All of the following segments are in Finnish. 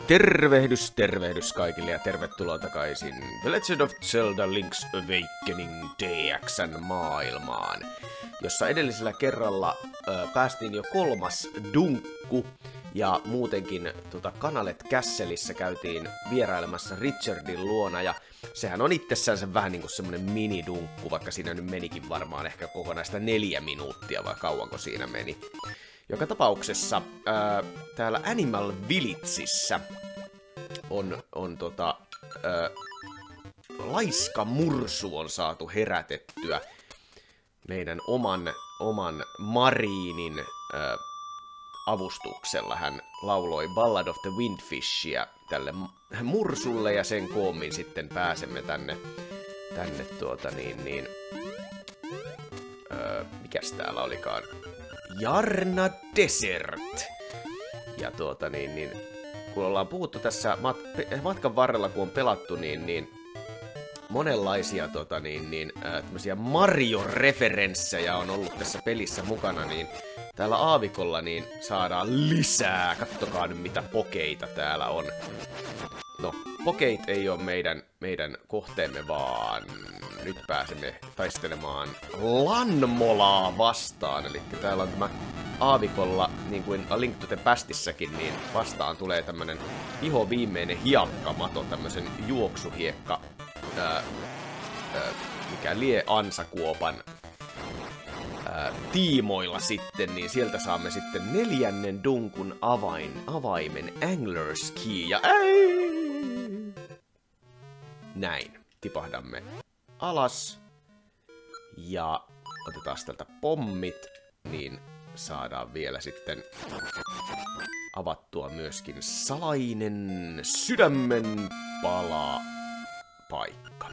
Tervehdys, tervehdys kaikille ja tervetuloa takaisin The Legend of Zelda Link's Awakening DX:n maailmaan, jossa edellisellä kerralla päästiin jo 3. dunkku ja muutenkin Kanalet Castleissä käytiin vierailemassa Richardin luona ja sehän on itsessään vähän niinku semmonen minidunkku, vaikka siinä nyt menikin varmaan ehkä kokonaista 4 minuuttia vai kauanko siinä meni. Joka tapauksessa täällä Animal Villagessa on laiska mursu on saatu herätettyä meidän oman Mariinin avustuksella. Hän lauloi Ballad of the Windfishia tälle mursulle ja sen koommin sitten pääsemme tänne mikäs täällä olikaan? Jarna Desert. Ja kun ollaan puhuttu tässä matkan varrella, kun on pelattu, niin monenlaisia tämmöisiä Mario-referenssejä on ollut tässä pelissä mukana, niin täällä aavikolla niin saadaan lisää. Kattokaa nyt mitä pokeita täällä on. No, pokeit ei ole meidän kohteemme, vaan nyt pääsemme taistelemaan Lanmolaa vastaan. Eli täällä on tämä aavikolla, niin kuin A Link to the Pastissäkin, niin vastaan tulee tämmönen vihoviimeinen hiekkamato, tämmösen juoksuhiekka, mikä lie ansakuopan tiimoilla sitten, niin sieltä saamme sitten 4. dunkun avaimen Angler's Key, ja näin, tipahdamme alas, ja otetaan tältä pommit, niin saadaan vielä sitten avattua myöskin salainen sydämen paikka.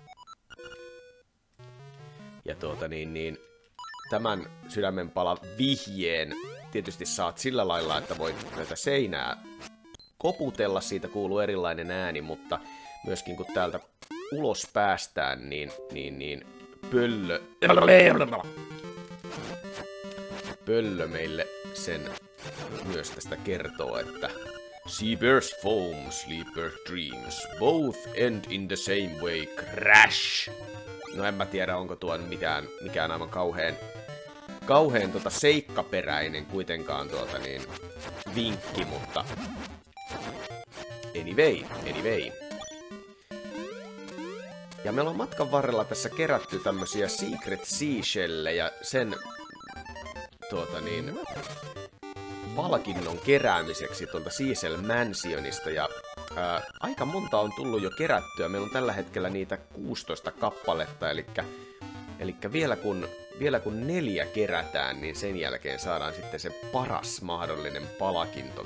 Ja tämän sydämenpala vihjeen tietysti saat sillä lailla, että voit näitä seinää koputella, siitä kuuluu erilainen ääni, mutta myöskin kun täältä ulos päästään, niin pöllö meille sen myös tästä kertoo, että Seabear's foam, sleeper dreams, both end in the same way, crash. No en mä tiedä, onko tuo mikään aivan kauheen seikkaperäinen kuitenkaan vinkki, mutta anyway. Ja meillä on matkan varrella tässä kerätty tämmösiä Secret Seashellejä sen palkinnon keräämiseksi tuolta Seashell Mansionista, ja aika monta on tullut jo kerättyä. Meillä on tällä hetkellä niitä 16 kappaletta, eli vielä kun 4 kerätään, niin sen jälkeen saadaan sitten se paras mahdollinen palkinto,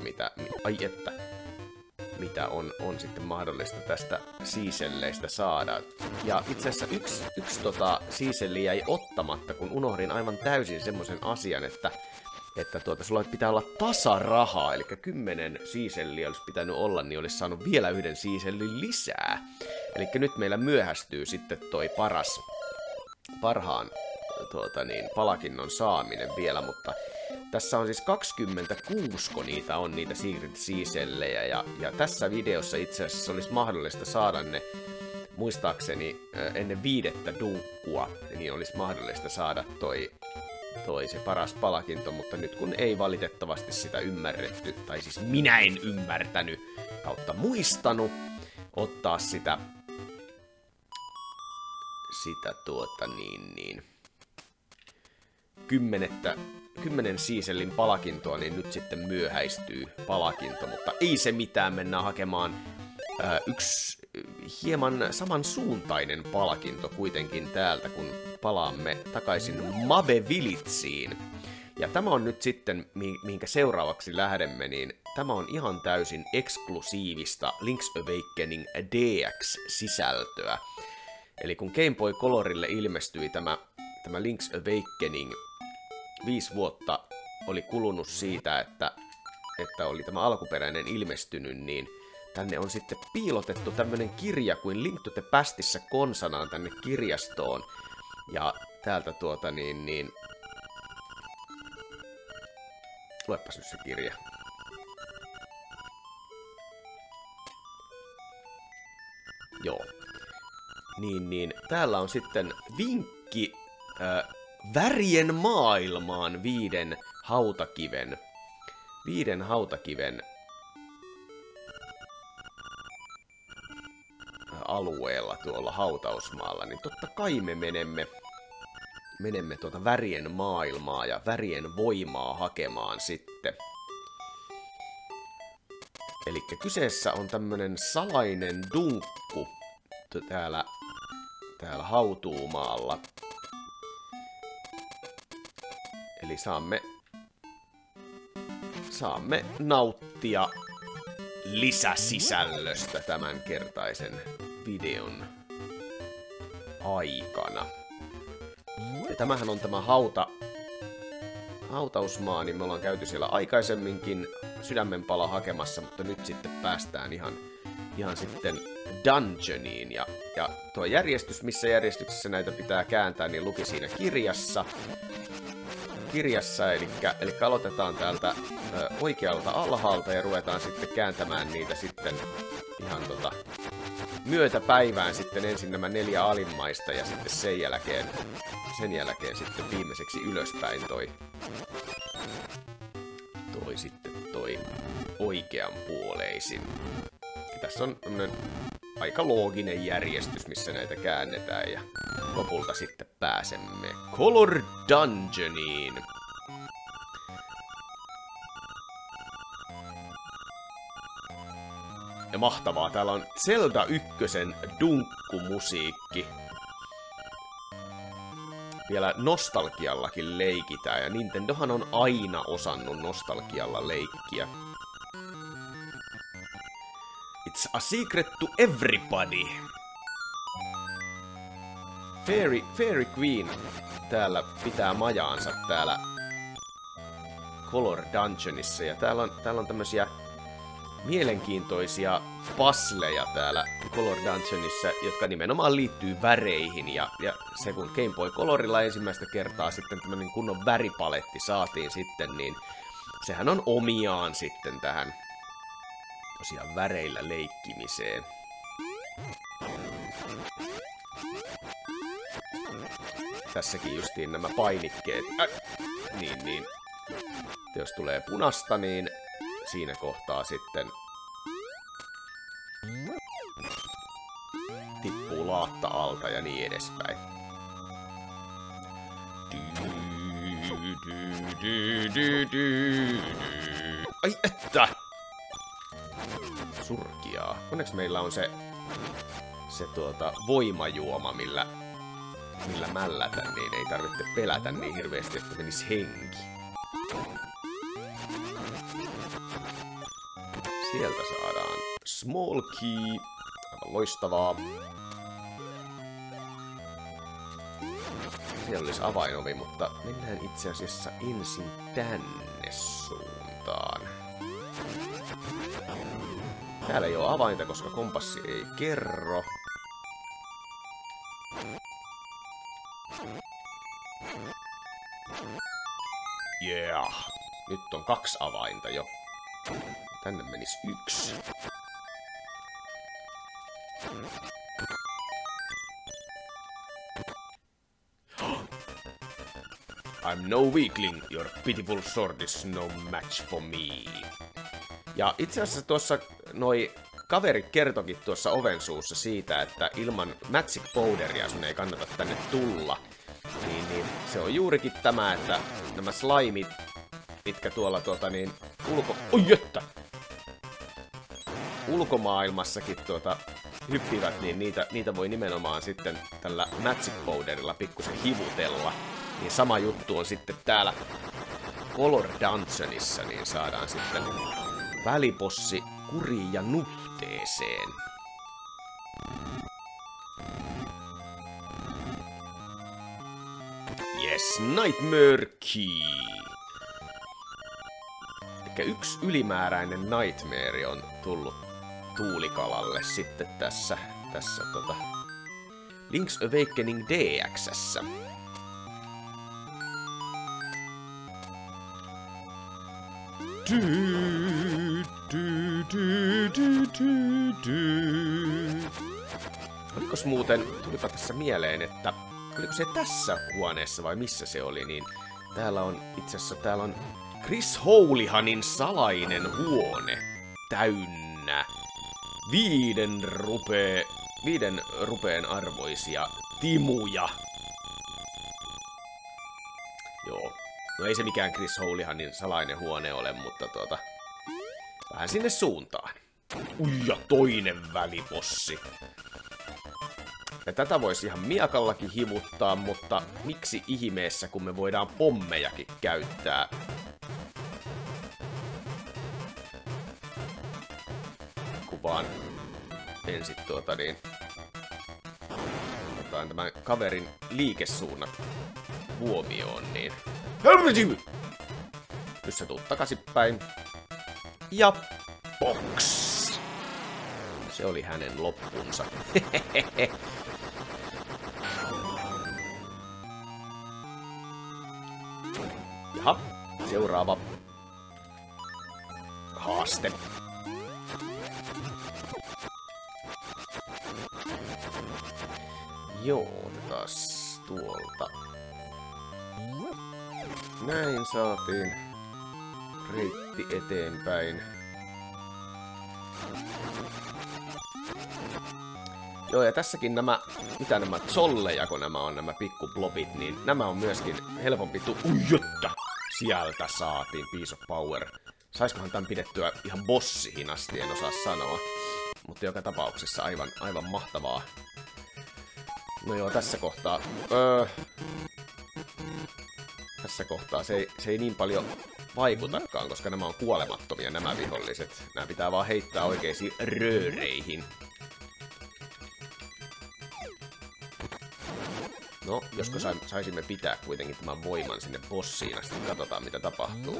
mitä on sitten mahdollista tästä Seashelleistä saada. Ja itse asiassa yksi Seashelli jäi ottamatta, kun unohdin aivan täysin semmoisen asian, että sulla pitää olla tasarahaa, eli 10 Seashellia olisi pitänyt olla, niin olisi saanut vielä 1 Seashellin lisää. Eli nyt meillä myöhästyy sitten toi parhaan palkinnon saaminen vielä, mutta tässä on siis 26, kun niitä on niitä Secret Seashellejä, ja tässä videossa itse asiassa olisi mahdollista saada ne, muistaakseni ennen 5. dunkkua, niin olisi mahdollista saada se paras palkinto, mutta nyt kun ei valitettavasti sitä ymmärretty, tai siis minä en ymmärtänyt kautta muistanut ottaa sitä 10 Seashellin palkintoa, niin nyt sitten myöhäistyy palkinto, mutta ei se mitään, mennään hakemaan yksi hieman samansuuntainen palkinto kuitenkin täältä, kun palaamme takaisin Mabe Villageen. Ja tämä on nyt sitten, mihinkä seuraavaksi lähdemme, niin tämä on ihan täysin eksklusiivista Link's Awakening DX-sisältöä. Eli kun Game Boy Colorille ilmestyi tämä Link's Awakening, 5 vuotta oli kulunut siitä, että oli tämä alkuperäinen ilmestynyt, niin tänne on sitten piilotettu tämmönen kirja kuin Link to the Pastissä konsanaan tänne kirjastoon. Ja täältä luepas nyt se kirja. Joo. Niin, täällä on sitten vinkki värien maailmaan 5 hautakiven alueella tuolla hautausmaalla, niin totta kai me menemme tuota värien maailmaa ja värien voimaa hakemaan sitten. Elikkä kyseessä on tämmönen salainen dunkku täällä hautuumaalla. Eli saamme nauttia lisäsisällöstä tämänkertaisen videon aikana. Ja tämähän on tämä hautausmaa, niin me ollaan käyty siellä aikaisemminkin sydämenpala hakemassa, mutta nyt sitten päästään ihan sitten dungeoniin. Ja tuo järjestys, missä järjestyksessä näitä pitää kääntää, niin luki siinä kirjassa, eli aloitetaan täältä oikealta alhaalta ja ruvetaan sitten kääntämään niitä sitten ihan myötäpäivään sitten ensin nämä 4 alimmaista ja sitten sen jälkeen sitten viimeiseksi ylöspäin toi oikeanpuoleisin. Ja tässä on aika looginen järjestys, missä näitä käännetään ja lopulta sitten pääsemme Color Dungeoniin. Ja mahtavaa, täällä on Zelda 1 dunkkumusiikki. Vielä nostalgiallakin leikitään, ja Nintendohan on aina osannut nostalgialla leikkiä. It's a secret to everybody. Fairy Queen täällä pitää majaansa täällä Color Dungeonissa, ja täällä on tämmösiä mielenkiintoisia puzzleja täällä Color Dungeonissa, jotka nimenomaan liittyy väreihin, ja se kun Game Boy Colorilla ensimmäistä kertaa sitten tämmönen kunnon väripaletti saatiin sitten, niin sehän on omiaan sitten tähän tosiaan väreillä leikkimiseen. Tässäkin justiin nämä painikkeet. Niin. Jos tulee punasta, niin siinä kohtaa sitten tippuu laatta alta ja niin edespäin. Ai että! Surkiaa. Onneksi meillä on se voimajuoma, millä mällätä, niin ei tarvitse pelätä niin hirveästi, että menis henki. Sieltä saadaan small key. Aivan loistavaa. Siellä olisi avainovi, mutta mennään itse asiassa ensin tänne suuntaan. Täällä ei ole avainta, koska kompassi ei kerro. Yeah. Nyt on 2 avainta jo. Tänne menisi 1. I'm no weakling, your pitiful sword is no match for me. Ja itse asiassa tuossa noi kaverit kertokin tuossa ovensuussa siitä, että ilman magic powderia sun ei kannata tänne tulla. Niin se on juurikin tämä, että nämä slimeit, mitkä tuolla ulkomaailmassakin hyppivät, niin niitä voi nimenomaan sitten tällä magic powderilla pikkusen hivutella. Niin sama juttu on sitten täällä Color Dungeonissa, niin saadaan sitten välipossi kuriin ja nuhteeseen. Yes, Nightmare Key. Elikkä 1 ylimääräinen Nightmare on tullut Tuulikalalle sitten tässä Link's Awakening DX:ssä. Olikos muuten, tulipa tässä mieleen, että oliko se tässä huoneessa vai missä se oli, niin täällä on itse asiassa täällä on Chris Houlihanin salainen huone täynnä 5 rupeen arvoisia timuja. Joo. No ei se mikään Chris Houlihanin salainen huone ole, mutta vähän sinne suuntaan. Ja toinen välipossi. Ja tätä voisi ihan miekallakin hivuttaa, mutta miksi ihmeessä, kun me voidaan pommejakin käyttää? Kun vaan ensin otetaan tämän kaverin liikesuunnat huomioon, niin... Nyt sä tuut takaisinpäin. Ja box! Se oli hänen loppunsa. Jaha, seuraava haaste. Joo, otetaan tuolta. Näin saatiin reitti eteenpäin. Joo, ja tässäkin nämä, mitä nämä zolleja, kun nämä on nämä pikkublobit, niin nämä on myöskin helpompi Uijottä! Sieltä saatiin piece of power. Saiskohan tämän pidettyä ihan bossihin asti, en osaa sanoa. Mutta joka tapauksessa aivan mahtavaa. No joo, tässä kohtaa... Tässä kohtaa se ei niin paljon vaikutakaan, koska nämä on kuolemattomia nämä viholliset. Nämä pitää vaan heittää oikeisiin rööreihin. No, josko saisimme pitää kuitenkin tämän voiman sinne bossiin asti. Katsotaan mitä tapahtuu.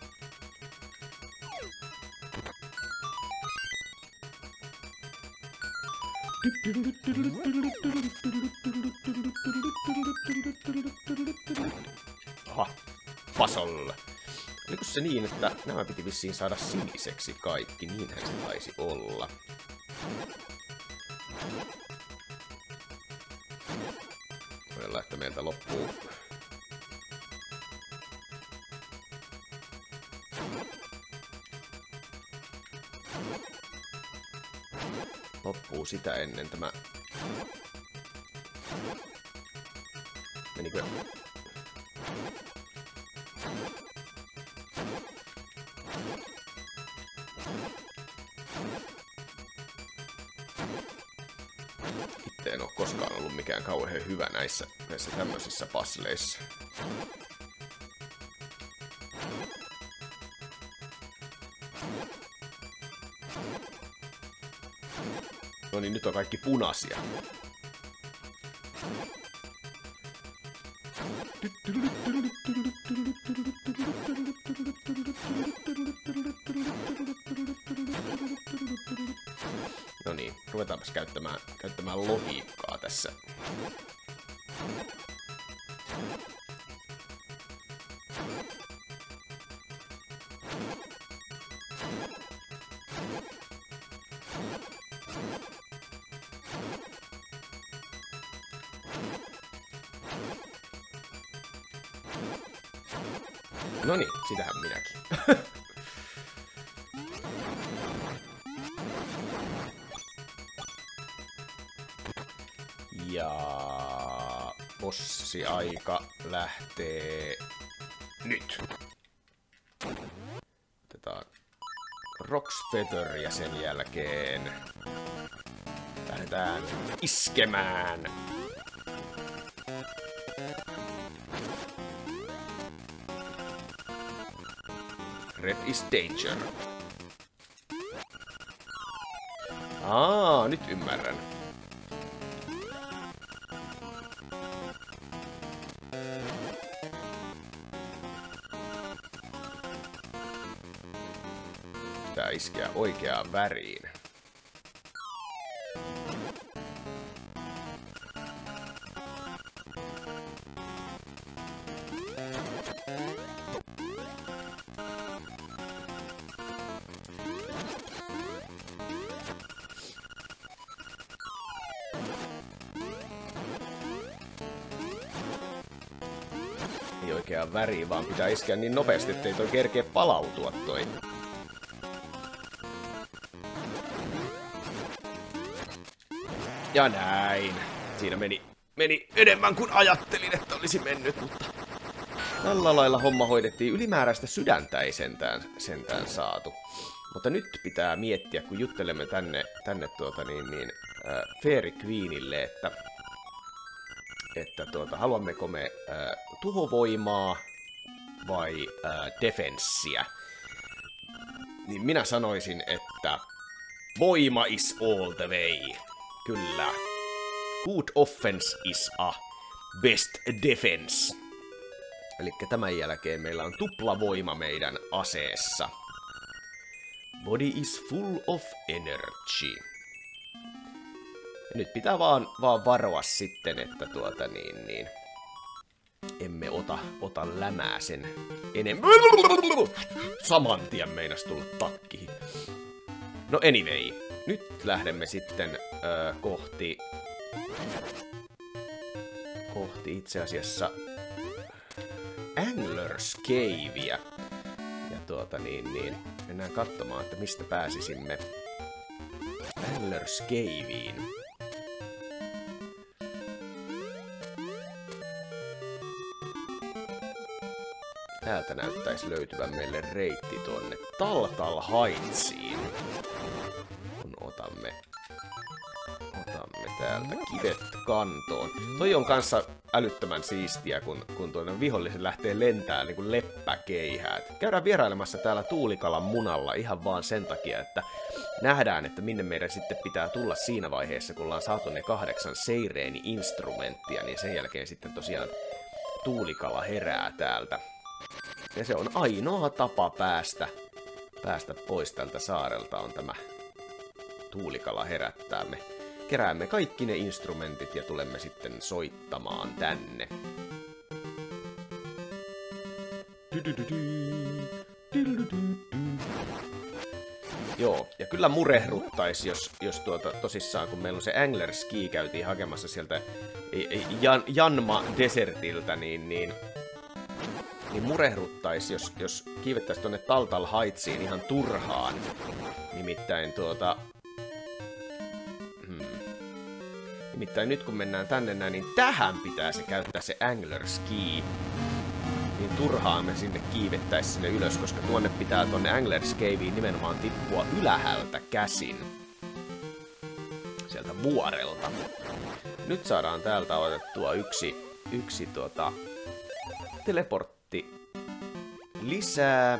Aha, puzzle. Oliko se niin, että nämä piti vissiin saada siniseksi kaikki? Niinhän se taisi olla. Voidaan että meiltä loppuu. Loppuu sitä ennen tämä... Menikö? Itse en ole koskaan ollut mikään kauhean hyvä näissä tämmöisissä puzzleissa. No niin, nyt on kaikki punaisia. No niin, ruvetaanpas käyttämään logiikkaa tässä. No niin, sitähän minäkin. Ja bossiaika lähtee nyt. Otetaan Roc's Feather ja sen jälkeen lähdetään iskemään. Red is danger. Nyt ymmärrän. Pitää iskeä oikeaan väriin. oikeaan väriin, vaan pitää iskeä niin nopeasti, ettei toi kerkeä palautua toi. Ja näin. Siinä meni enemmän kuin ajattelin, että olisi mennyt, mutta tällä lailla homma hoidettiin. Ylimääräistä sydäntä ei sentään saatu. Mutta nyt pitää miettiä, kun juttelemme tänne Fairy Queenille, että haluammeko me tuhovoimaa vai defenssiä. Niin minä sanoisin, että voima is all the way. Kyllä. Good offense is a best defense. Elikkä tämän jälkeen meillä on tuplavoima meidän aseessa. Body is full of energy. Ja nyt pitää vaan varoa sitten, että emme ota lämää sen enemmän. Saman tien meinas tulla takkiin. No anyway, nyt lähdemme sitten kohti itse asiassa Angler's Cavea. Ja mennään katsomaan, että mistä pääsisimme Angler's Caveen. Täältä näyttäisi löytyvän meille reitti tuonne Tal Heightsiin. Kun otamme täältä kivet kantoon. Toi on kanssa älyttömän siistiä, kun tuonne vihollisen lähtee lentää niin kuin leppäkeihää. Käydään vierailemassa täällä Tuulikalan munalla ihan vaan sen takia, että nähdään, että minne meidän sitten pitää tulla siinä vaiheessa, kun ollaan saatu ne 8 Seireeni-instrumenttia, niin sen jälkeen sitten tosiaan Tuulikala herää täältä. Ja se on ainoa tapa päästä pois tältä saarelta on tämä Tuulikala herättää. Me keräämme kaikki ne instrumentit ja tulemme sitten soittamaan tänne. Joo, ja kyllä murehruttaisi, jos tosissaan, kun meillä on se Angler's Key, käytiin hakemassa sieltä Janma Desertiltä, niin murehruttaisi, jos kiivettäisiin tuonne Tal Heightsiin ihan turhaan. Nimittäin Nimittäin nyt kun mennään tänne näin, niin tähän pitää se käyttää se Angler's Key. Niin turhaan me sinne kiivettäisiin sinne ylös, koska tuonne pitää tuonne Angler's Caveen nimenomaan tippua ylhäältä käsin. Sieltä vuorelta. Nyt saadaan täältä otettua yksi teleportti lisää.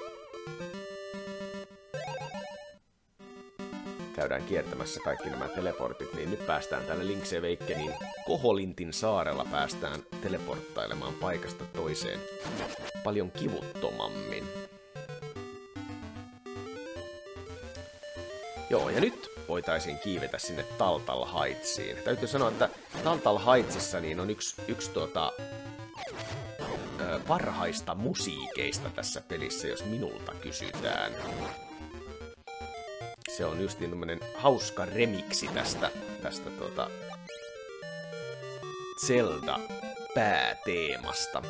Käydään kiertämässä kaikki nämä teleportit, niin nyt päästään tälle Link's Awakenin Koholintin saarella päästään teleporttailemaan paikasta toiseen paljon kivuttomammin. Joo, ja nyt voitaisiin kiivetä sinne Tal Heightsiin. Täytyy sanoa, että Tal Heightsissa niin on yksi parhaista musiikeista tässä pelissä, jos minulta kysytään. Se on justiin tämmönen hauska remiksi tästä Zelda-pääteemasta.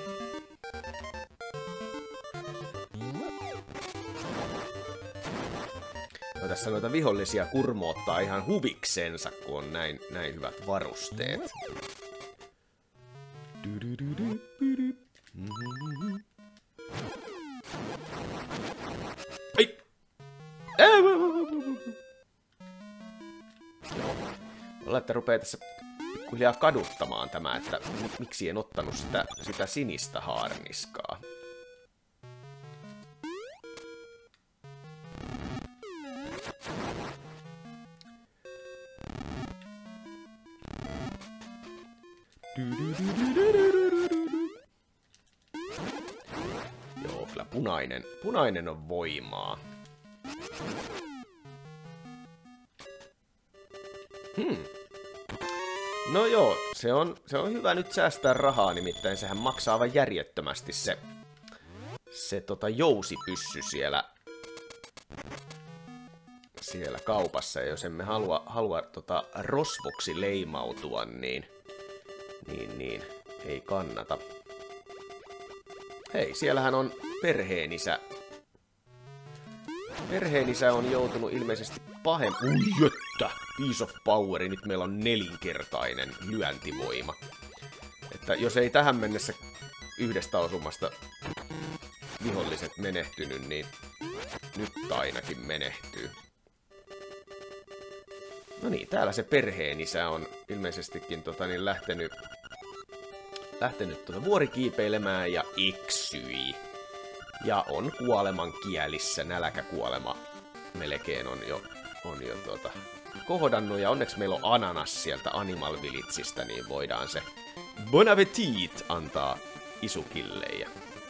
No, tässä noita vihollisia kurmoottaa ihan huviksensa, kun on näin hyvät varusteet. Ai! Olla, että rupeaa tässä pikkuhiljaa kaduttamaan tämä, että miksi en ottanut sitä sinistä haarniskaa. Joo, kyllä punainen on voimaa. No joo, se on hyvä nyt säästää rahaa, nimittäin sehän maksaa aivan järjettömästi se jousipyssy siellä kaupassa. Ja jos emme halua rosvoksi leimautua, niin ei kannata. Hei, siellähän on perheenisä. Perheenisä on joutunut ilmeisesti Ui, Piece of Power, nyt meillä on 4-kertainen lyöntivoima. Että jos ei tähän mennessä yhdestä osumasta viholliset menehtynyt, niin nyt ainakin menehtyy. No niin, täällä se perheenisä on ilmeisestikin lähtenyt vuorikiipeilemään ja eksyi. Ja on kuoleman kielissä, nälkäkuolema melkein on jo kohdannut. Ja onneksi meillä on ananas sieltä Animal Villageista, niin voidaan se Bon Appetit antaa Isukille. Ja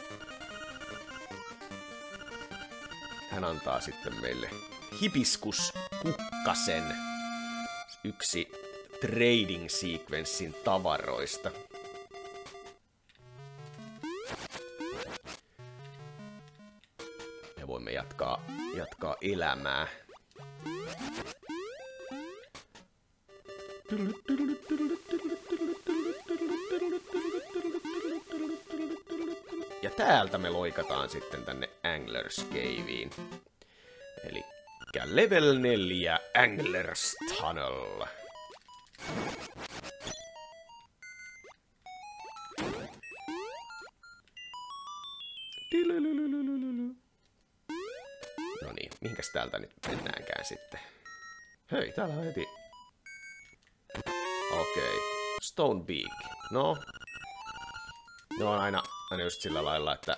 hän antaa sitten meille hibiskuskukkasen, yksi trading sequenssin tavaroista. Ja voimme jatkaa elämää. Ja täältä me loikataan sitten tänne Angler's Caveen. Eli level 4 Angler's Tunnel. No niin, mihinkäs täältä nyt mennäänkään sitten? Hei, täällä on heti. Okei. Stone Beak. No. Ne on aina just sillä lailla, että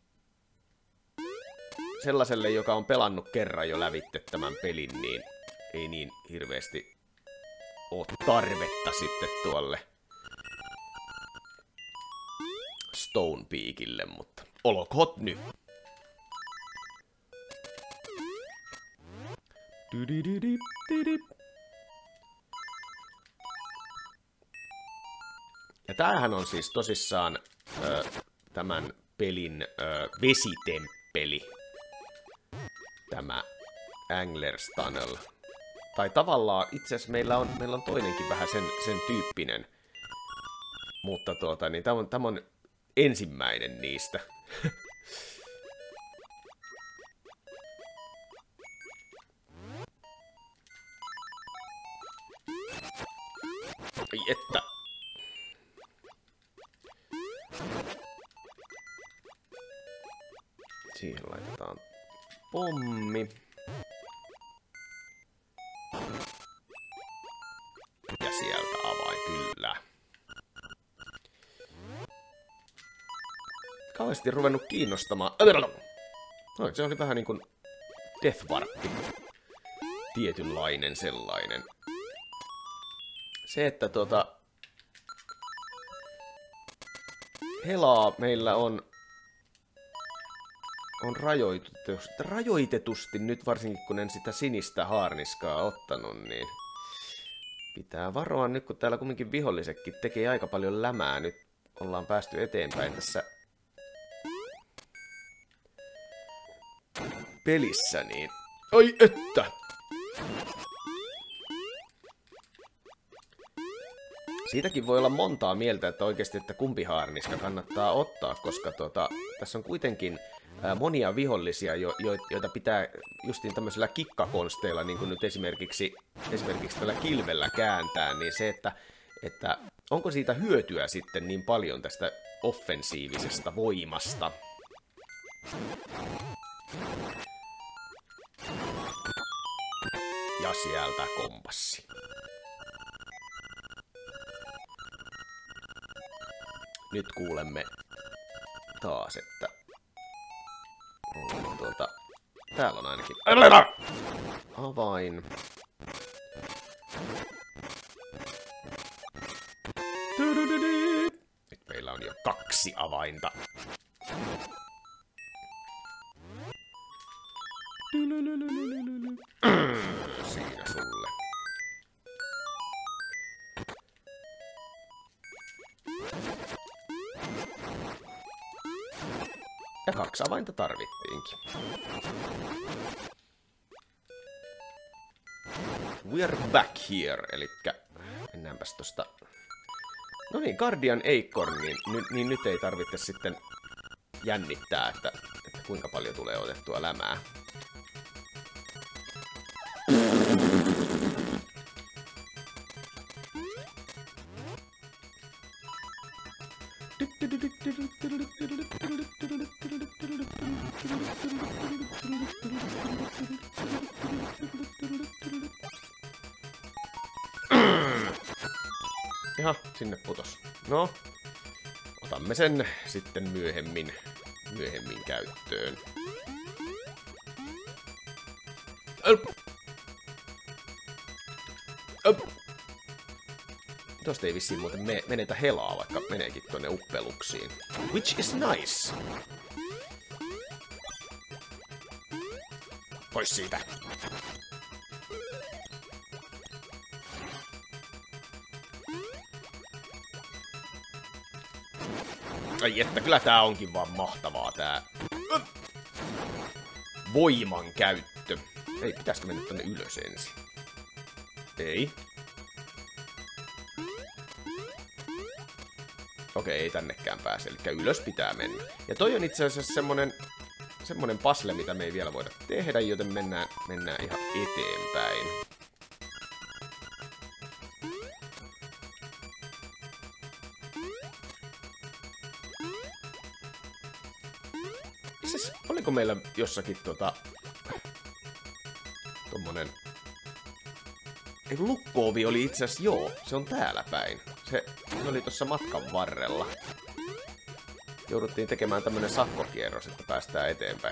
sellaiselle, joka on pelannut kerran jo lävitte tämän pelin, niin ei niin hirveästi ole tarvetta sitten tuolle Stone Peakille, mutta olkoot nyt. Ja tämähän on siis tosissaan tämän pelin vesitemppeli. Tämä Angler's Tunnel. Tai tavallaan itse asiassa meillä on toinenkin vähän sen tyyppinen. Mutta niin tämä on ensimmäinen niistä. Ai että. Siihen laitetaan pommi. Ja sieltä avain, kyllä. Kauheasti ruvennut kiinnostamaan. No, se oli vähän niin kuin Death Warppi. Tietynlainen sellainen. Se, että helaa meillä on rajoitetusti nyt, varsinkin kun en sitä sinistä haarniskaa ottanut, niin pitää varoa nyt, kun täällä kumminkin vihollisetkin tekee aika paljon lämää. Nyt ollaan päästy eteenpäin tässä pelissä, niin ai että! Siitäkin voi olla montaa mieltä, että oikeasti, että kumpi haarniska kannattaa ottaa, koska tässä on kuitenkin monia vihollisia, joita pitää justiin tämmöisellä kikkakonsteilla, niin kuin nyt esimerkiksi tällä kilvellä kääntää, niin se, että onko siitä hyötyä sitten niin paljon tästä offensiivisesta voimasta. Ja sieltä kompassi. Nyt kuulemme taas, että täällä on ainakin avain. Nyt meillä on jo 2 avainta. Siinä sulle. Ja 2 avainta tarvittiinkin. We're back here, elikkä mennäänpäs tosta. No niin, Guardian Acorn, niin nyt ei tarvitse sitten jännittää, että kuinka paljon tulee otettua lämää. Jaha, sinne putos. No, otamme sen sitten myöhemmin käyttöön. Tosta ei vissiin muuten menetä helaa, vaikka meneekin tonne uppeluksiin. Which is nice. Pois siitä. Ai että, kyllä tää onkin vaan mahtavaa tää voiman käyttö. Ei, pitäisikö mennä tonne ylös ensin? Ei. Okei, ei tännekään pääse, eli ylös pitää mennä. Ja toi on itse asiassa semmonen puzzle, mitä me ei vielä voida tehdä, joten mennään ihan eteenpäin. Siis, oliko meillä jossakin tommonen... Ei, lukko-ovi oli itse asiassa, joo, se on täällä päin. Se oli tuossa matkan varrella. Jouduttiin tekemään tämmönen sakkokierros, että päästään eteenpäin.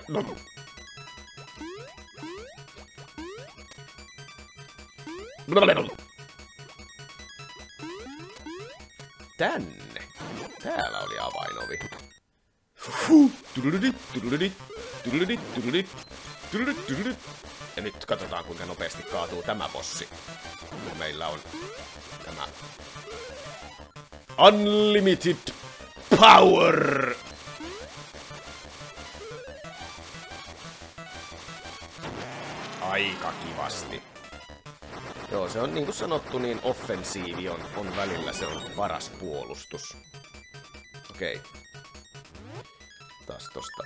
Tänne. Täällä oli avainovi. Ja nyt katsotaan, kuinka nopeasti kaatuu tämä bossi. Kun meillä on tämä Unlimited Power! Aika kivasti. Joo, se on niin kuin sanottu, niin offensiivi on välillä, se on paras puolustus. Okei. Taas tosta.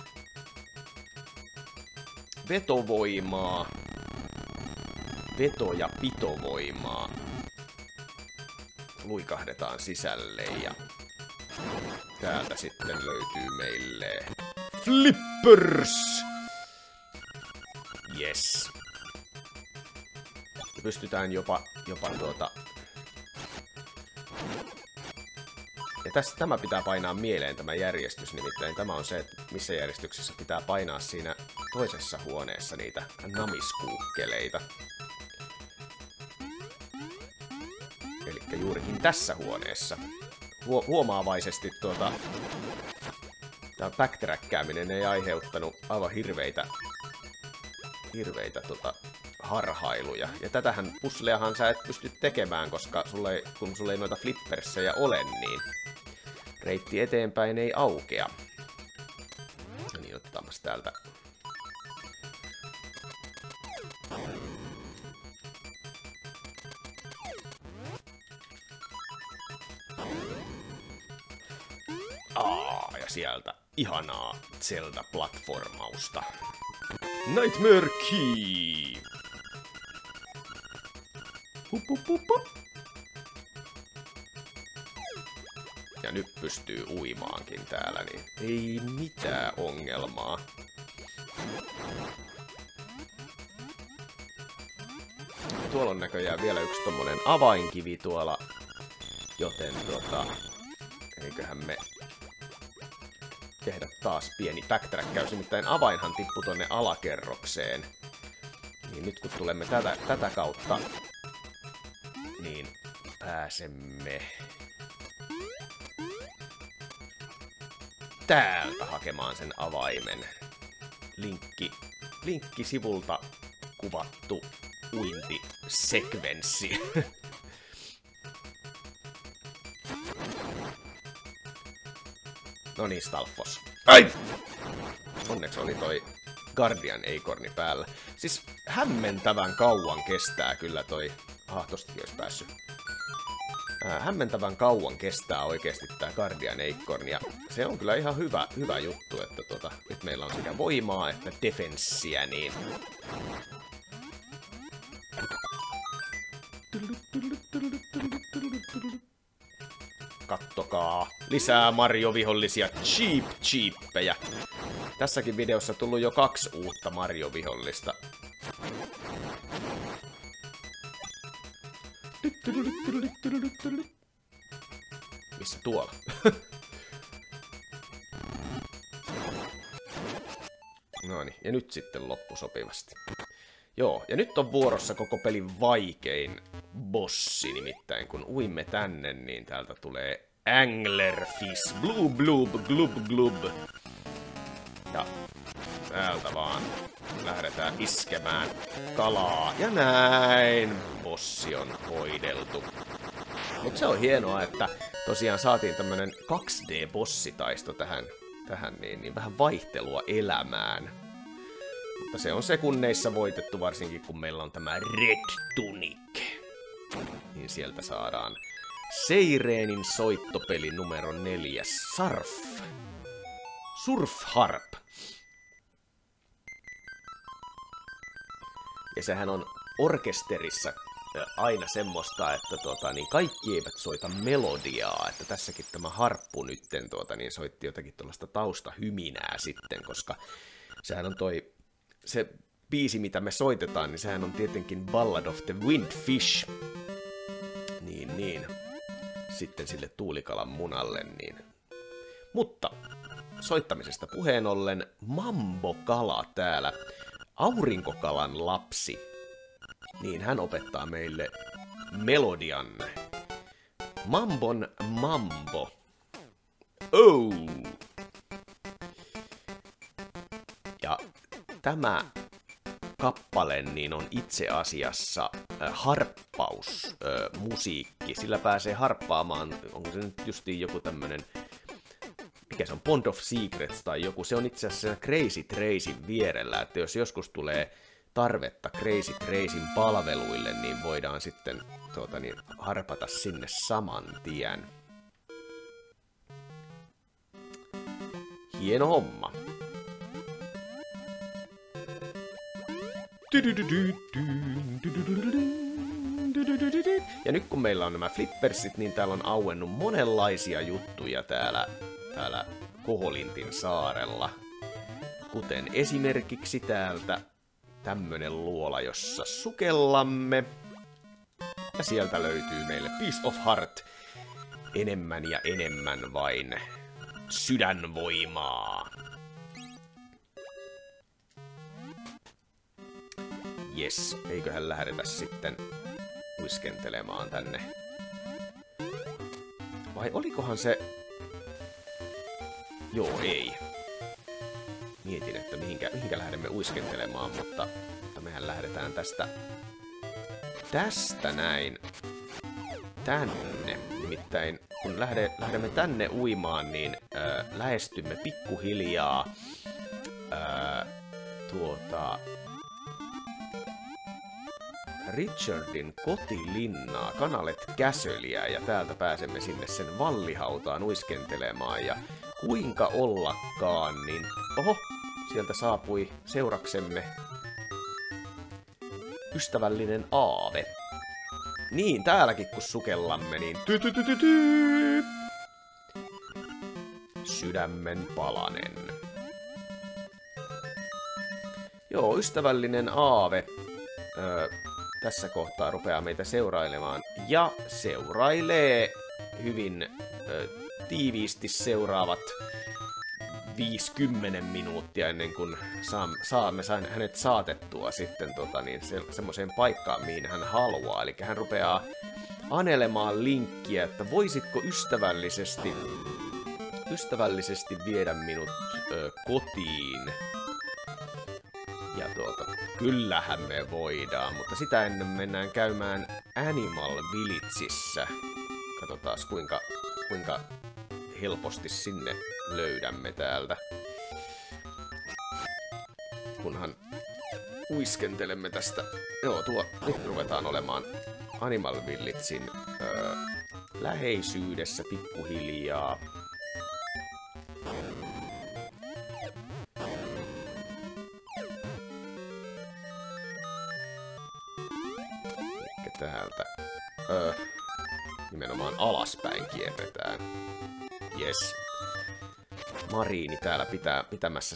Vetovoimaa. Veto- ja pitovoimaa. Luikahdetaan sisälle ja täältä sitten löytyy meille Flippers! Yes. Ja pystytään jopa Ja tämä pitää painaa mieleen, tämä järjestys, nimittäin tämä on se, että missä järjestyksessä pitää painaa siinä toisessa huoneessa niitä namiskuukkeleita. Elikkä juurikin tässä huoneessa. Huomaavaisesti tämä backtrackkääminen ei aiheuttanut aivan hirveitä harhailuja. Ja tätähän puzzleahan sä et pysty tekemään, koska kun sulla ei noita flippersejä ole, niin reitti eteenpäin ei aukea. No niin, otetaanpas täältä. Ja sieltä ihanaa Zelda-platformausta. Nightmare Key! Hup, hup, hup, hup. Ja nyt pystyy uimaankin täällä, niin ei mitään ongelmaa. Tuolla on näköjään vielä yksi tommonen avainkivi tuolla, joten eiköhän me tehdä taas pieni backtrackkäys, nimittäin avainhan tippui tonne alakerrokseen. Niin nyt kun tulemme tätä kautta, niin pääsemme täältä hakemaan sen avaimen. Linkki sivulta kuvattu uintisekvenssi. No niin, Stalfos. Ai! Onneksi oli toi Guardian Acorni päällä. Siis hämmentävän kauan kestää kyllä toi tostakin olisi päässyt. Hämmentävän kauan kestää oikeasti tää Guardian Acorn, ja se on kyllä ihan hyvä juttu, että nyt meillä on sekä voimaa että defenssiä, niin... Kattokaa, lisää Mario-vihollisia cheapejä. Tässäkin videossa tullut jo 2 uutta Mario-vihollista. Missä tuolla? Noniin, ja nyt sitten loppu sopivasti. Joo, ja nyt on vuorossa koko pelin vaikein bossi, nimittäin kun uimme tänne, niin täältä tulee Anglerfish, blub blub glub glub. Ja täältä vaan lähdetään iskemään kalaa, ja näin bossi on hoideltu. Mut se on hienoa, että tosiaan saatiin tämmönen 2D-bossitaisto tähän niin vähän vaihtelua elämään. Mutta se on sekunneissa voitettu, varsinkin kun meillä on tämä Red Tunic. Niin sieltä saadaan Seireenin soittopeli numero 4, Surf Harp. Ja sehän on orkesterissa aina semmoista, että niin kaikki eivät soita melodiaa, että tässäkin tämä harppu nytten niin soitti jotakin tuollaista taustahyminää sitten, koska sehän on se biisi, mitä me soitetaan, niin sehän on tietenkin Ballad of the Windfish. Niin. Sitten sille tuulikalan munalle, niin. Mutta soittamisesta puheen ollen, Mambo-kala täällä, aurinkokalan lapsi, niin hän opettaa meille melodian. Mambon mambo. Oh! Ja tämä kappale niin on itse asiassa harppausmusiikki. Sillä pääsee harppaamaan, onko se nyt justiin joku tämmönen, mikä se on, Bond of Secrets tai joku. Se on itse asiassa Crazy Tracyn vierellä, että jos joskus tulee tarvetta Crazy Tracyn palveluille, niin voidaan sitten harpata sinne saman tien. Hieno homma. Ja nyt kun meillä on nämä flippersit, niin täällä on auennut monenlaisia juttuja täällä Koholintin saarella. Kuten esimerkiksi täältä tämmönen luola, jossa sukellamme. Ja sieltä löytyy meille Piece of Heart. Enemmän ja enemmän vain sydänvoimaa. Jes, eiköhän lähdetä sitten uiskentelemaan tänne. Vai olikohan se... Joo, ei. Mietin, että mihinkä lähdemme uiskentelemaan, mutta mehän lähdetään tästä näin tänne. Nimittäin kun lähdemme tänne uimaan, niin lähestymme pikkuhiljaa Richardin kotilinnaa, Kanalet Käsöliä, ja täältä pääsemme sinne sen vallihautaan uiskentelemaan, ja kuinka ollakaan, niin oho, sieltä saapui seuraksemme ystävällinen Aave. Niin, täälläkin kun sukellamme, niin sydämen palanen. Joo, ystävällinen Aave tässä kohtaa rupeaa meitä seurailemaan ja seurailee hyvin tiiviisti seuraavat 50 minuuttia ennen kuin saamme hänet saatettua sitten semmoiseen paikkaan, mihin hän haluaa. Eli hän rupeaa anelemaan linkkiä, että voisitko ystävällisesti viedä minut kotiin. Ja kyllähän me voidaan, mutta sitä ennen mennään käymään Animal Villageissä. Katsotaan kuinka helposti sinne löydämme täältä. Kunhan uiskentelemme tästä. Joo, nyt ruvetaan olemaan Animal Villagein läheisyydessä pikkuhiljaa. Elikkä täältä nimenomaan alaspäin kierretään. Yes. Mariini täällä pitämässä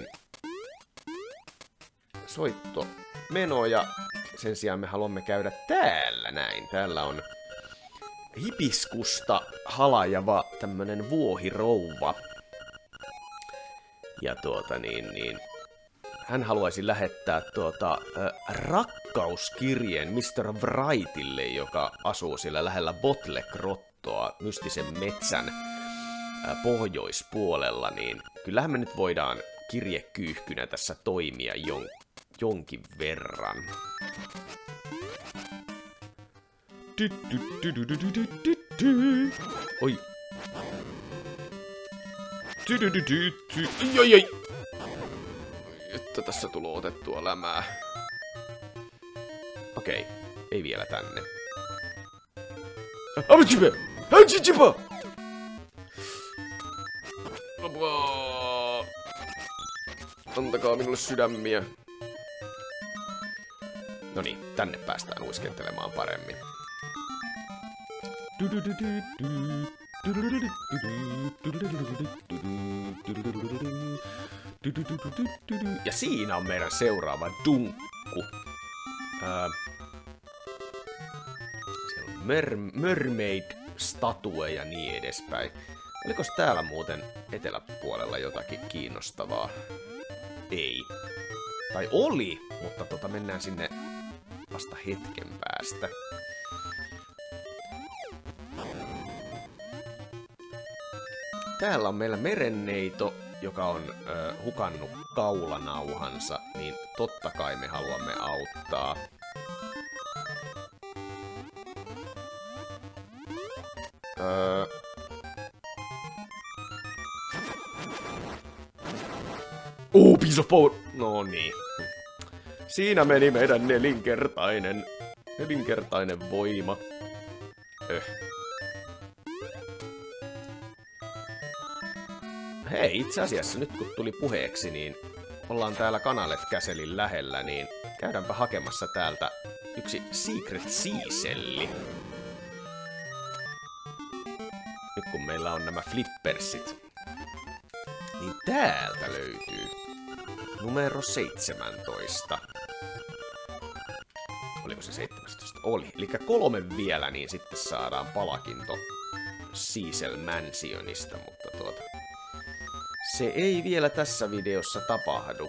soittomenoja. Sen sijaan me haluamme käydä täällä näin. Täällä on hibiskusta halajava tämmönen vuohirouva. Ja hän haluaisi lähettää rakkauskirjeen Mr. Wrightille, joka asuu siellä lähellä Bottle-grottoa mystisen metsän pohjoispuolella, niin kyllähän me nyt voidaan kirjekyyhkynä tässä toimia jonkin verran. Oi. Oi. Että tässä tulee otettua lämää. Okei, ei vielä tänne. Antakaa minulle sydämiä. Noniin, tänne päästään uiskentelemaan paremmin. Ja siinä on meidän seuraava dunkku. Siellä on mermaid-statue ja niin edespäin. Olikos täällä muuten eteläpuolella jotakin kiinnostavaa? Ei. Tai oli, mutta mennään sinne vasta hetken päästä. Täällä on meillä merenneito, joka on hukannut kaulanauhansa, niin totta kai me haluamme auttaa. Piece of power! No niin. Siinä meni meidän nelinkertainen voima. Hei, itse asiassa nyt kun tuli puheeksi, niin ollaan täällä Kanalet Castlen lähellä, niin käydäänpä hakemassa täältä yksi Secret Sea-selli. Nyt kun meillä on nämä flippersit, niin täältä löytyy numero 17. Oliko se 17? Oli. Eli 3 vielä, niin sitten saadaan palakinto Cecil Mansionista, mutta se ei vielä tässä videossa tapahdu.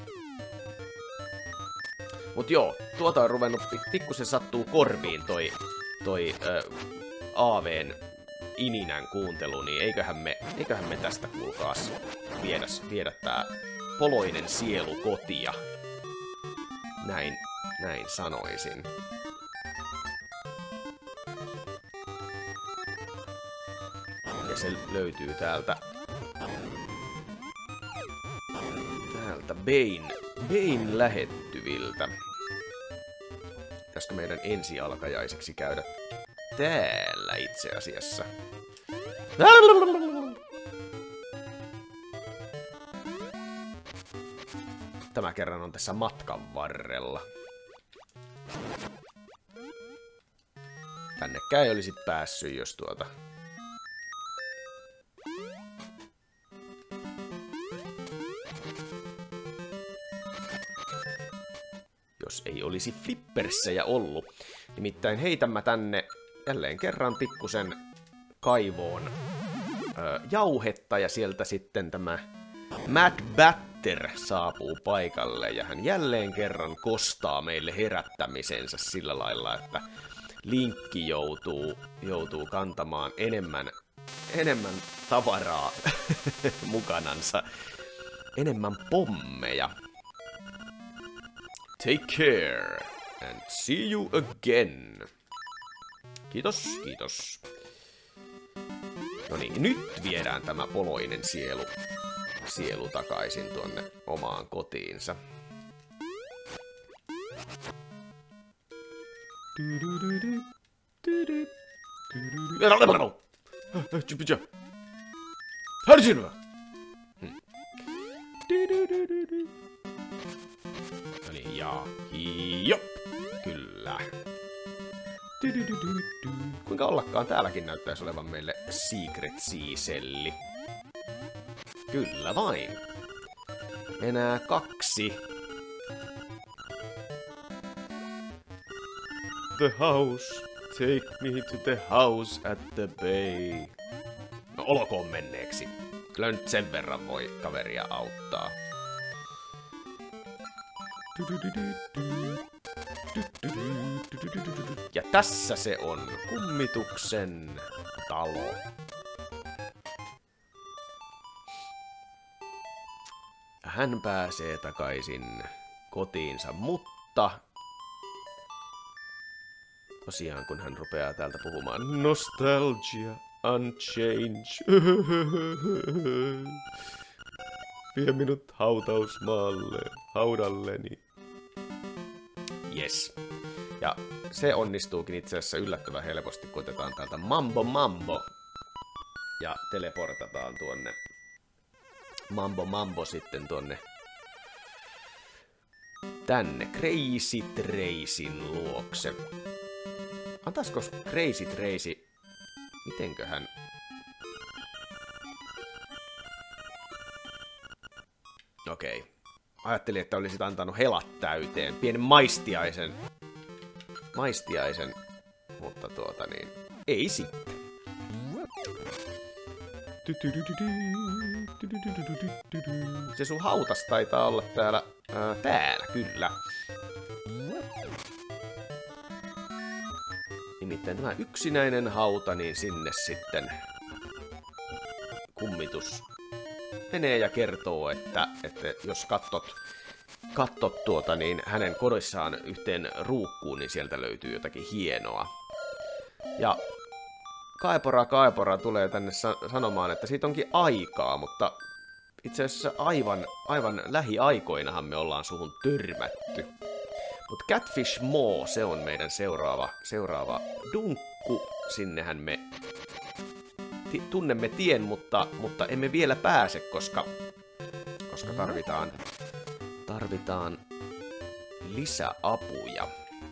Mut joo, on ruvennut pikkusen sattuu korviin toi AV:n ininän kuuntelu, niin eiköhän me tästä kuulkaas viedä tää poloinen sielu kotia. Näin sanoisin. Ja se löytyy täältä Bane lähettyviltä. Pitäisikö meidän ensialkajaiseksi käydä täällä itse asiassa? Tämä kerran on tässä matkan varrella. Tännekään ei olisi päässyt, jos jos ei olisi flippersejä ollut. Nimittäin heitämme tänne jälleen kerran pikkusen kaivoon jauhetta ja sieltä sitten tämä Mad Batter saapuu paikalle ja hän jälleen kerran kostaa meille herättämisensä sillä lailla, että Linkki joutuu kantamaan enemmän tavaraa mukanansa, enemmän pommeja. Take care and see you again. Kiitos. No niin, nyt viedään tämä poloinen sielu takaisin tuonne omaan kotiinsa. No niin, ja jop, kyllä. Kuinka ollakaan täälläkin näyttäisi olevan meille Secret Sea-selli. Kyllä vain. Enää 2. The house. Take me to the house at the bay. No olkoon menneeksi. Kyllä nyt sen verran voi kaveria auttaa. Ja tässä se on kummituksen talo. Hän pääsee takaisin kotiinsa, mutta tosiaan kun hän rupeaa täältä puhumaan nostalgia, unchange. Vie minut hautausmaalle, haudalleni. Yes. Ja se onnistuukin itse asiassa yllättävän helposti, kun otetaan täältä Mambo Mambo. Ja teleportataan tuonne Mambo Mambo sitten tuonne tänne Crazy Tracyn luokse. Antaisko Crazy Tracy, mitenköhän? Okei. Ajattelin, että olisit antanut helat täyteen. Pienen maistiaisen. Mutta ei sitten. Se sun hautas taitaa olla täällä, kyllä. Nimittäin tämä yksinäinen hauta, niin sinne sitten kummitus menee ja kertoo, että jos katsot hänen kodissaan yhteen ruukkuun, niin sieltä löytyy jotakin hienoa. Ja Kaepora tulee tänne sanomaan, että siitä onkin aikaa, mutta itse asiassa aivan lähiaikoinahan me ollaan suhun törmätty. Mutta Catfish Maw, se on meidän seuraava dunkku. Sinnehän me tunnemme tien, mutta emme vielä pääse, koska tarvitaan lisäapuja.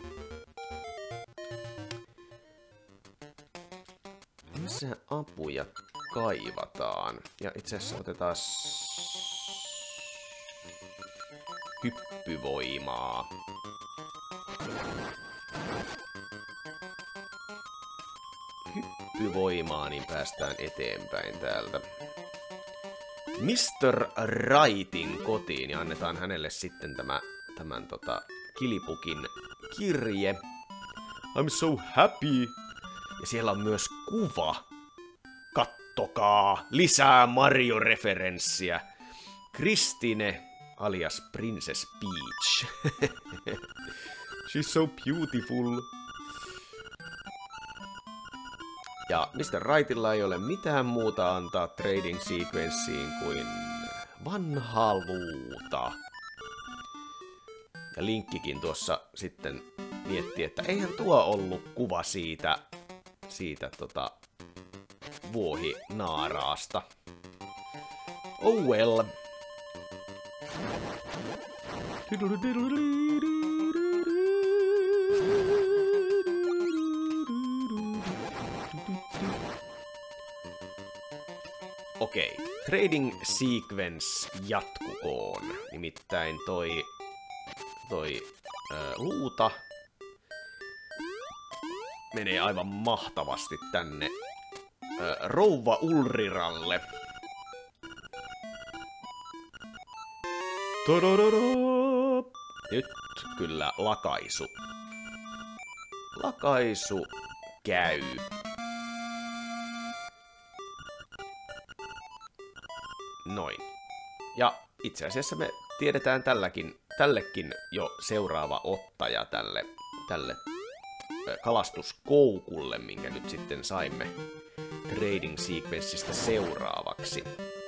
Lisäapuja kaivataan. Ja itse asiassa otetaan hyppyvoimaa. Hyppyvoimaa, niin päästään eteenpäin täältä. Mr. Rightin kotiin ja annetaan hänelle sitten tämän Kilipukin kirje. I'm so happy. Ja siellä on myös kuva. Kattokaa, lisää Mario-referenssiä. Kristine alias Princess Peach. She's so beautiful. Ja Mr. Rightilla ei ole mitään muuta antaa trading sequenssiin kuin vanhaa luuta. Ja Linkkikin tuossa sitten mietti, että eihän tuo ollut kuva siitä vuohinaaraasta. Oh well. Okei, trading sequence jatkukoon. Nimittäin toi luuta menee aivan mahtavasti tänne rouva Ulriralle. Nyt kyllä lakaisu käy. Noin. Ja itse asiassa me tiedetään tällekin jo seuraava ottaja tälle kalastuskoukulle, minkä nyt sitten saimme trading sequenceista seuraavaksi.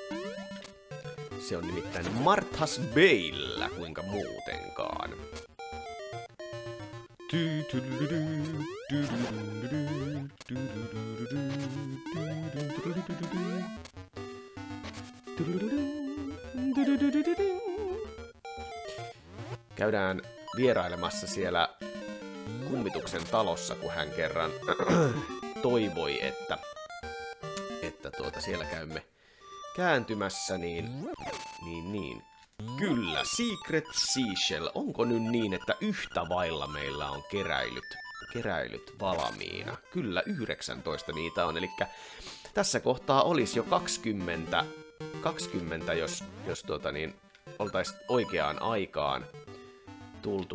Se on nimittäin Martha's Bayllä, kuinka muutenkaan. Käydään vierailemassa siellä kummituksen talossa, kun hän kerran toivoi, että siellä käymme kääntymässä, niin. Kyllä, Secret Seashell. Onko nyt niin, että yhtä vailla meillä on keräilyt valmiina? Kyllä, 19 niitä on, eli tässä kohtaa olisi jo 20 jos oltaisiin oikeaan aikaan tultu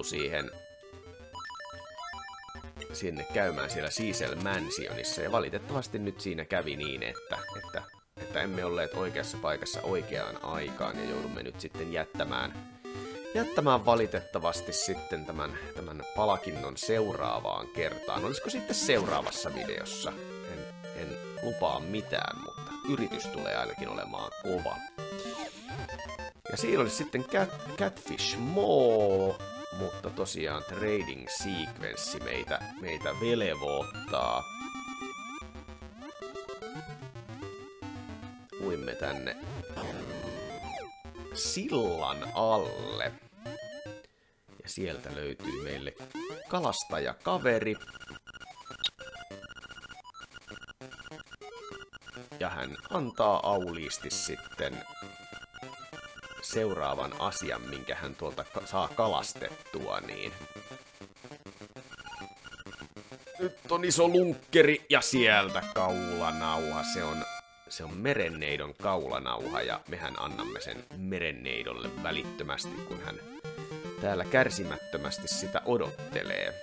sinne käymään siellä Cecil Mansionissa, ja valitettavasti nyt siinä kävi niin, että emme olleet oikeassa paikassa oikeaan aikaan, ja joudumme nyt sitten jättämään valitettavasti sitten tämän palkinnon seuraavaan kertaan. Olisiko sitten seuraavassa videossa? En lupaa mitään, mutta yritys tulee ainakin olemaan kova. Ja siinä olisi sitten Catfish Maw, mutta tosiaan Trading Sequence meitä velvoittaa. Uimme tänne sillan alle. Ja sieltä löytyy meille kalastajakaveri. Ja hän antaa auliisti sitten seuraavan asian, minkä hän tuolta saa kalastettua, niin. Nyt on iso lunkkeri ja sieltä kaulanauha. Se on merenneidon kaulanauha, ja mehän annamme sen merenneidolle välittömästi, kun hän täällä kärsimättömästi sitä odottelee.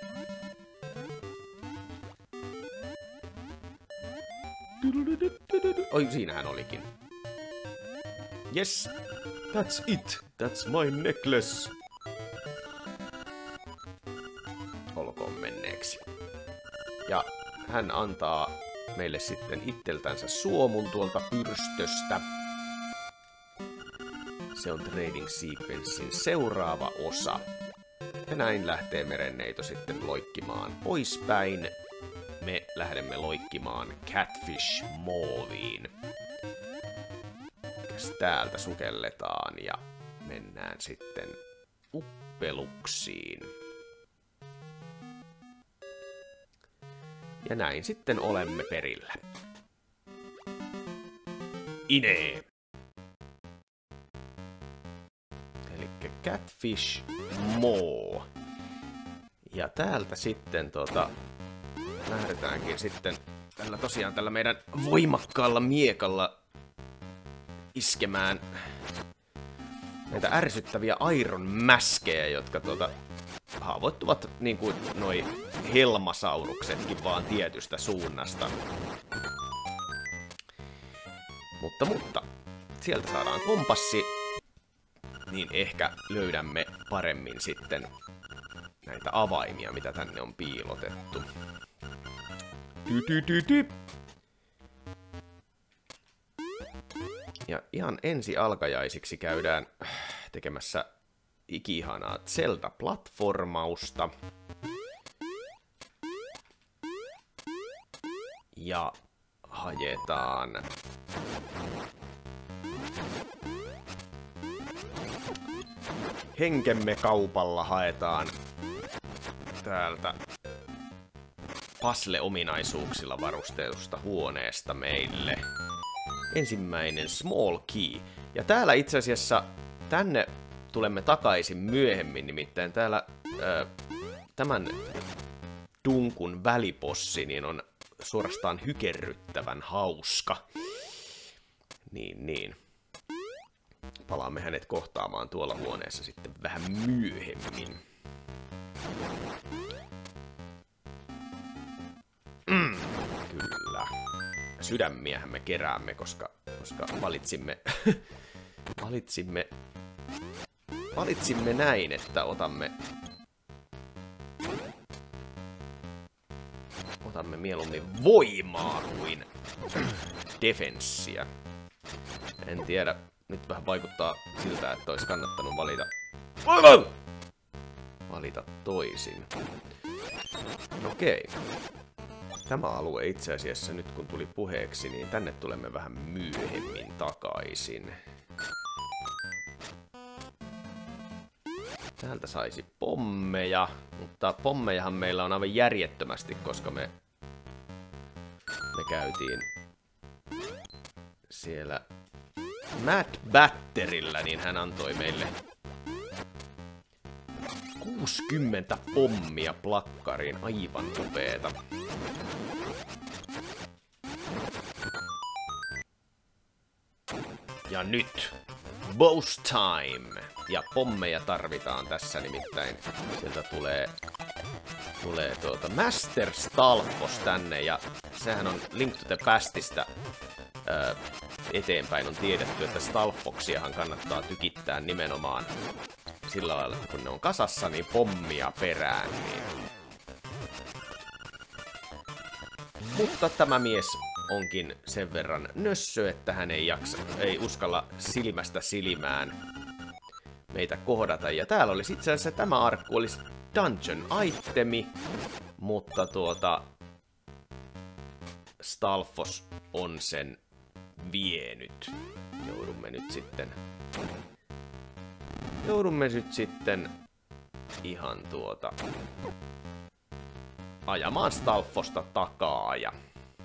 Oi, siinähän olikin. Yes, that's it. That's my necklace. Olkoon menneeksi. Ja hän antaa meille sitten itseltänsä suomun tuolta pyrstöstä. Se on Trading Sequencein seuraava osa. Ja näin lähtee merenneito sitten loikkimaan poispäin. Me lähdemme loikkimaan Catfish Mawiin. Täältä sukelletaan ja mennään sitten uppeluksiin. Ja näin sitten olemme perillä. Ine! Elikkä Catfish Maw. Ja täältä sitten lähdetäänkin sitten tällä meidän voimakkaalla miekalla iskemään näitä ärsyttäviä Iron Mäskejä, jotka haavoittuvat niin kuin noi helmasauruksetkin vaan tietystä suunnasta. Mutta sieltä saadaan kompassi, niin ehkä löydämme paremmin sitten näitä avaimia, mitä tänne on piilotettu. Ja ihan ensi alkajaisiksi käydään tekemässä ikihanaa Zelda-platformausta. Ja hajetaan henkemme kaupalla, haetaan täältä puzzle-ominaisuuksilla varustetusta huoneesta meille ensimmäinen small key. Ja täällä itse asiassa tänne tulemme takaisin myöhemmin, nimittäin täällä tämän dunkun välipossi niin on suorastaan hykerryttävän hauska. Niin. Palaamme hänet kohtaamaan tuolla huoneessa sitten vähän myöhemmin. Kyllä. Sydämiähän me keräämme, koska valitsimme näin, että otamme mieluummin voimaa kuin defenssiä. En tiedä, nyt vähän vaikuttaa siltä, että olisi kannattanut valita toisin. Okei. Tämä alue itse asiassa nyt kun tuli puheeksi, niin tänne tulemme vähän myöhemmin takaisin. Täältä saisi pommeja, mutta pommejahan meillä on aivan järjettömästi, koska me käytiin siellä Mad Batterillä, niin hän antoi meille 60 pommia plakkariin. Aivan upeeta. Ja nyt boss time! Ja pommeja tarvitaan tässä nimittäin. Sieltä tulee Master Stalfos tänne, ja sehän on Link to the Pastista eteenpäin on tiedetty, että Stalfoksiahan kannattaa tykittää nimenomaan sillä lailla, että kun ne on kasassa, niin pommia perään. Niin. Mutta tämä mies onkin sen verran nössö, että hän ei uskalla silmästä silmään meitä kohdata. Ja täällä olisi itse asiassa tämä arkku olisi dungeon itemi, mutta Stalfos on sen vienyt. Joudumme nyt sitten ihan ajamaan Stalfosta takaa ja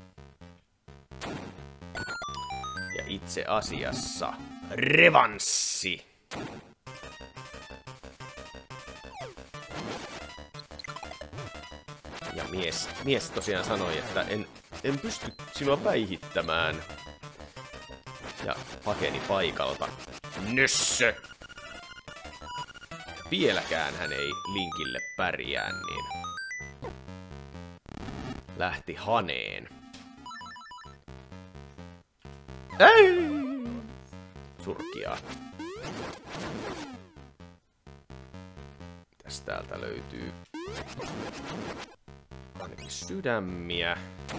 itse asiassa revanssi. Ja mies tosiaan sanoi, että en pysty sinua päihittämään. Ja pakeni paikalta. Nössö! Vieläkään hän ei Linkille pärjää, niin lähti haneen. Ei! Surkiaa. Mitäs täältä löytyy? Ainakin sydämiä.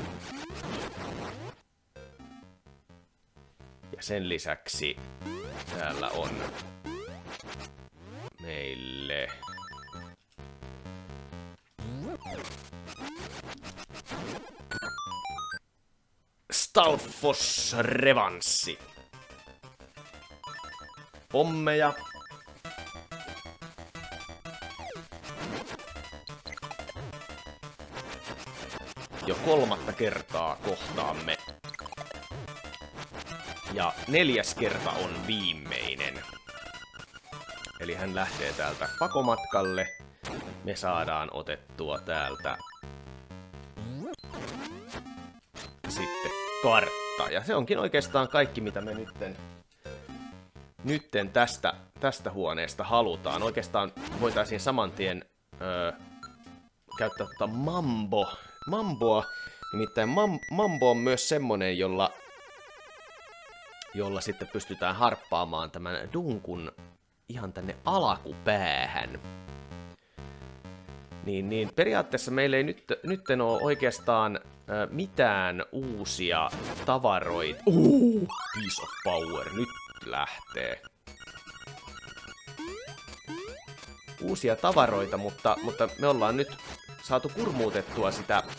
Ja sen lisäksi täällä on meille Stalfos revanssi. Pommeja. Jo 3. kertaa kohtaamme. Ja 4. kerta on viimeinen. Eli hän lähtee täältä pakomatkalle. Me saadaan otettua täältä sitten kartta. Ja se onkin oikeastaan kaikki, mitä me nytten tästä huoneesta halutaan. Oikeastaan voitaisiin saman tien käyttää Mamboa. Nimittäin Mambo on myös semmonen, jolla sitten pystytään harppaamaan tämän dunkun ihan tänne alakupäähän. Niin periaatteessa meillä ei nytten ole oikeastaan mitään uusia tavaroita. Piece of power, nyt lähtee. Uusia tavaroita, mutta me ollaan nyt saatu kurmuutettua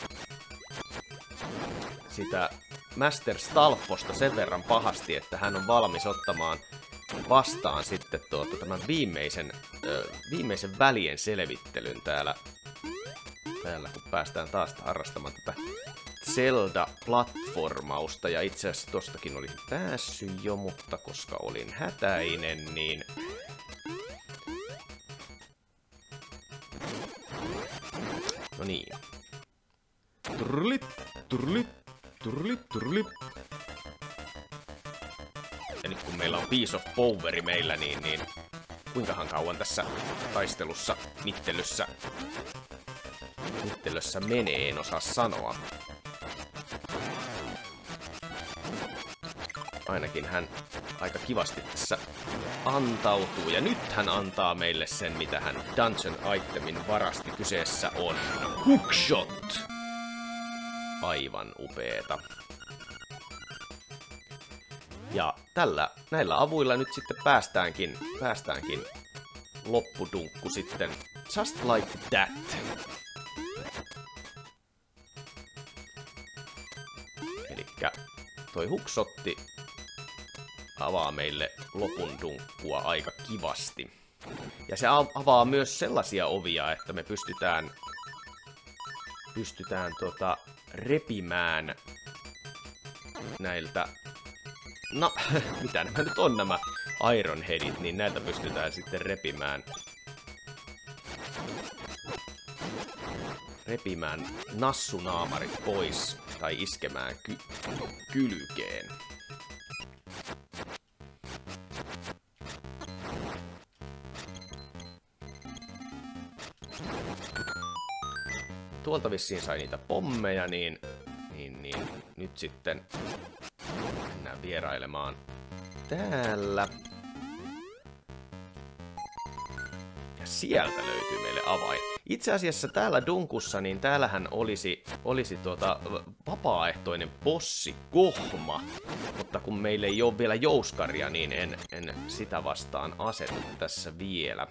sitä Master Stalfosta sen verran pahasti, että hän on valmis ottamaan vastaan sitten tämän viimeisen välien selvittelyn täällä kun päästään taas harrastamaan tätä Zelda-platformausta. Ja itse asiassa tostakin oli päässyt jo, mutta koska olin hätäinen, niin no niin. Turlit, turlit, turlit, turlit. Ja nyt kun meillä on Piece of Poweri meillä, niin kuinkahan kauan tässä taistelussa, mittelyssä menee, en osaa sanoa. Ainakin hän aika kivasti tässä antautuu. Ja nyt hän antaa meille sen, mitä hän Dungeon Itemin varasti. Kyseessä on Hookshot. Aivan upeeta. Ja näillä avuilla nyt sitten päästäänkin loppudunkku sitten just like that. toi huksotti avaa meille lopun dunkkua aika kivasti. Ja se avaa myös sellaisia ovia, että me pystytään repimään näiltä... No, mitä nämä nyt on nämä Ironheadit, niin näiltä pystytään sitten repimään nassunaamarit pois tai iskemään kylkeen. Tuolta vissiin sai niitä pommeja, niin nyt sitten mennään vierailemaan täällä. Ja sieltä löytyy meille avain. Itse asiassa täällä dunkussa, niin täällähän olisi vapaaehtoinen bossi Kohma. Mutta kun meillä ei ole vielä jouskaria, niin en sitä vastaan asetu tässä vielä.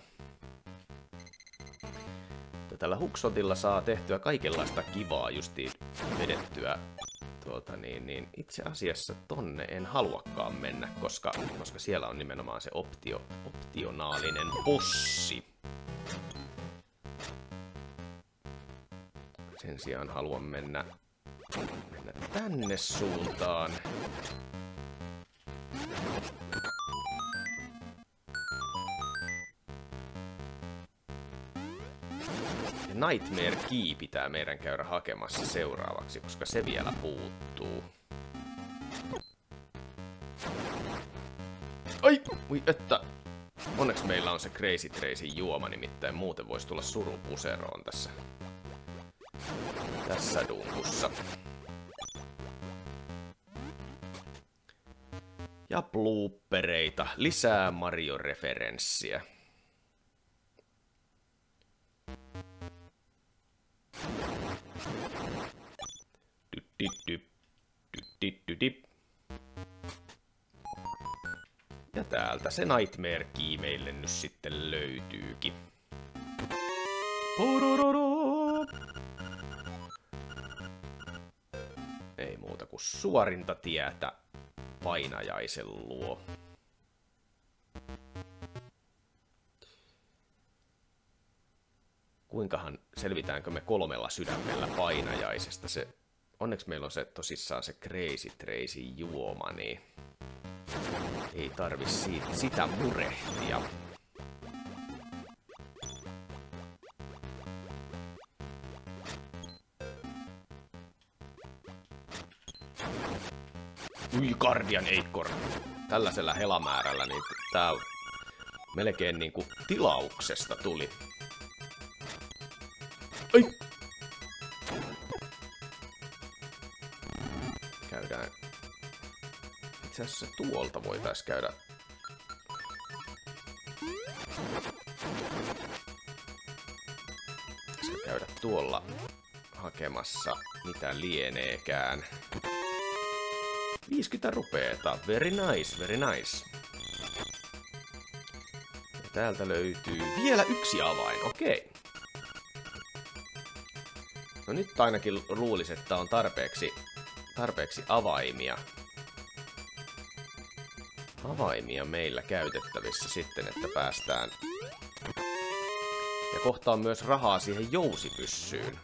Tällä huksotilla saa tehtyä kaikenlaista kivaa justiin vedettyä. Itse asiassa tonne en haluakaan mennä, koska siellä on nimenomaan se optionaalinen bossi. Sen sijaan haluan mennä tänne suuntaan. Nightmare Key pitää meidän käydä hakemassa seuraavaksi, koska se vielä puuttuu. Ai! Ui, että! Onneksi meillä on se Crazy Tracyn juoma, nimittäin muuten voisi tulla surupuseroon tässä dunkussa. Ja bloopereita, lisää Mario-referenssiä. Ja täältä se Nightmare Key meille nyt sitten löytyykin. Ei muuta kuin suorinta tietä painajaisen luo. Kuinkahan selvitäänkö me 3 sydämellä painajaisesta? Onneksi meillä on tosissaan se Crazy Tracyn juoma, niin ei tarvi sitä murehtia. Guardian Acorn. Tällaisella helamäärällä niin tää melkein niinku tilauksesta tuli. Ai! Käydään. Itse asiassa tuolta voitais käydä. Käydä tuolla hakemassa mitä lieneekään. 50 rupeeta. Very nice, very nice. Ja täältä löytyy vielä 1 avain, okei. No nyt ainakin luulis, että on tarpeeksi avaimia. Avaimia meillä käytettävissä sitten, että päästään. Ja kohta on myös rahaa siihen jousipyssyyn.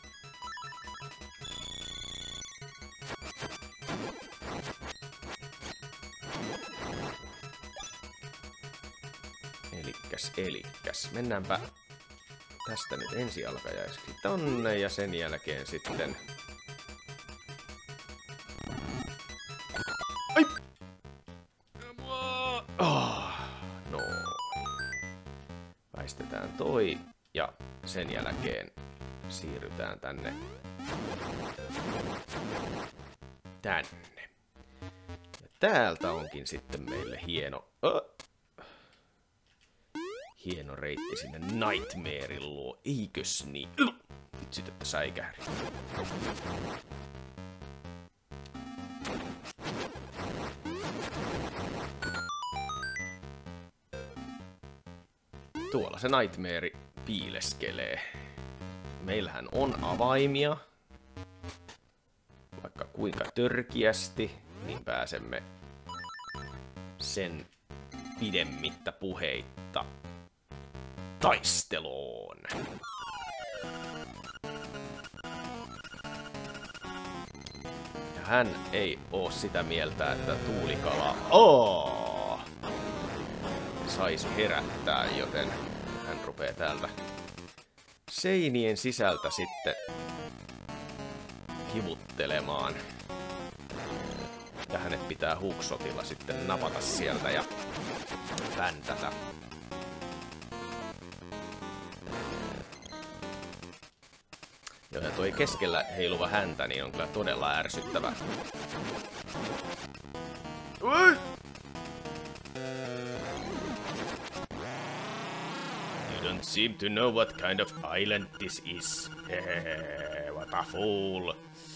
Elikkäs. Mennäänpä tästä nyt ensialkajaiseksi tonne ja sen jälkeen sitten... Ai! No. Väistetään toi ja sen jälkeen siirrytään tänne. Ja täältä onkin sitten meille hieno reitti sinne Nightmarein luo, eikös niin? Vitsit, että säikähri. Tuolla se Nightmare piileskelee. Meillähän on avaimia. Vaikka kuinka törkiästi. niin pääsemme sen pidemmittä puheitta taisteluun. Ja hän ei oo sitä mieltä, että tuulikala saisi herättää, joten hän rupee täältä seinien sisältä sitten hivuttelemaan. Ja hänet pitää hookshotilla sitten napata sieltä ja väntätä. Ja toi keskellä heiluva häntä niin on kyllä todella ärsyttävä. You don't seem to know what kind of island this is. What a fool.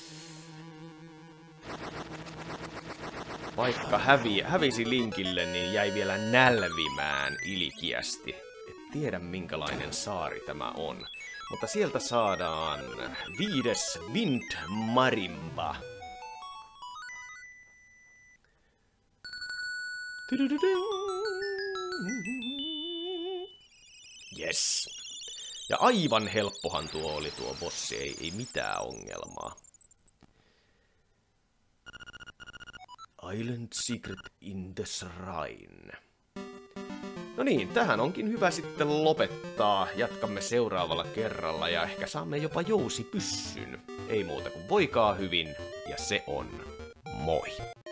Vaikka hävisi Linkille, niin jäi vielä nälvimään ilkiästi. Et tiedä minkälainen saari tämä on. Mutta sieltä saadaan 5. Wind Marimba. Yes. Ja aivan helppohan tuo oli tuo bossi, ei mitään ongelmaa. Island Secret in the Shrine. No niin, tähän onkin hyvä sitten lopettaa. Jatkamme seuraavalla kerralla ja ehkä saamme jopa jousipyssyn. Ei muuta kuin voikaa hyvin ja se on moi.